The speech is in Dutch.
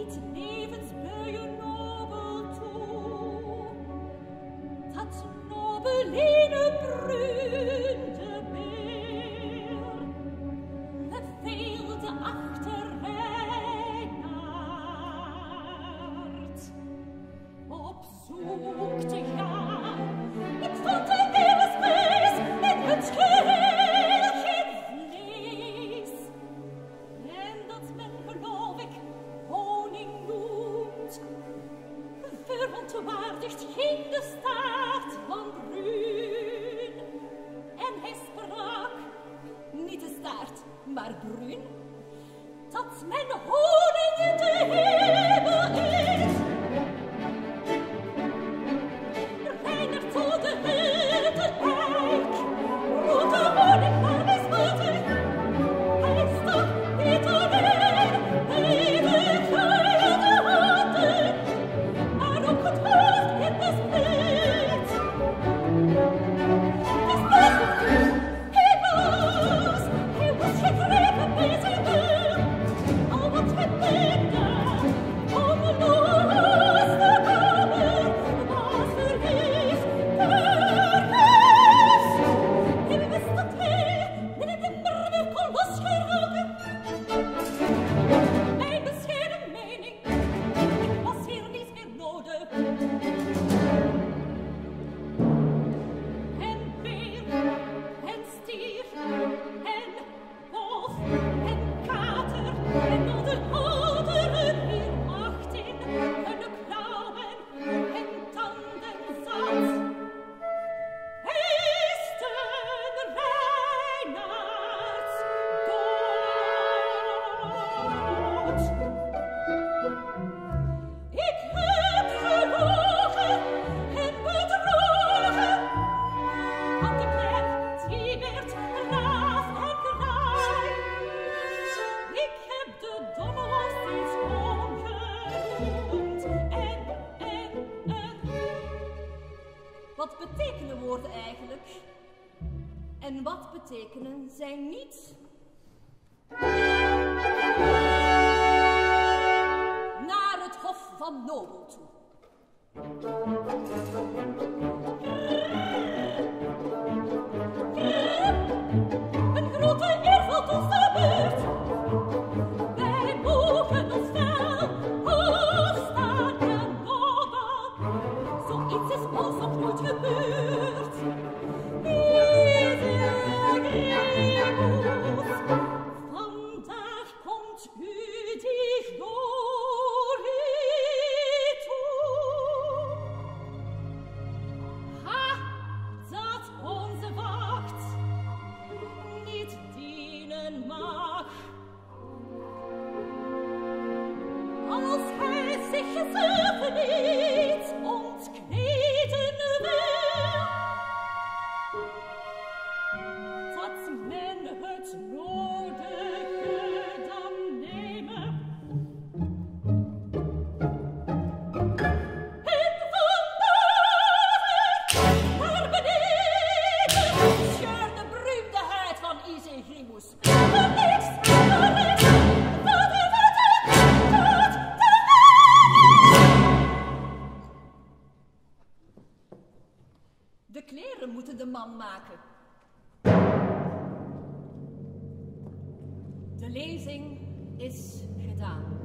niet levensbuien nobel toe, dat nobeline brunde meer, beveelde achter Reinaard op zoek te gaan. Ik vond de levensbeest in het geheel geen vlees, en dat men, geloof ik, honing noemt, verontwaardigt ging de staart van Bruin. En hij sprak, niet de staart, maar Bruin, dat men honing in de hemel eet. Reiner tot de witte eik, roet de honing maar mismoedig. Hij stak niet alleen, even geilde handen, maar ook het hoofd in de split. De split, hij was gegrepen bij zijn deur, al wat hij meende, om los te komen, was vergeefs, vergeefs. Hij wist dat hij in het immer kon losgeraken. Mijn bescheiden mening, ik was hier niets meer nodig. En beer, en stier, en wolf, en kater, en al de ouderen hier achting, hun klauwen en tanden zat. Heesten Reinaards dood. Ik heb gelogen en bedrogen, want de knecht die werd laaf en kraai. Ik heb de dommel steeds ongenoemd en. Wat betekenen woorden eigenlijk? En wat betekenen zij niet? Naar het hof van Nobel toe. Een grote eer valt ons te beurt. Wij mogen ons wel hoog staan en nobel. Zoiets is ons nog nooit gebeurd. Vandaag komt u die glorie toe. Ha, dat onze wacht niet dienen mag. Als hij zich zelf niet ontkleden wil, dat men het nodige dan nemen. En vandaag naar beneden scheurde Bruin de huid van Isegrimus. Niks, wat is het? De kleren moeten de man maken. De lezing is gedaan.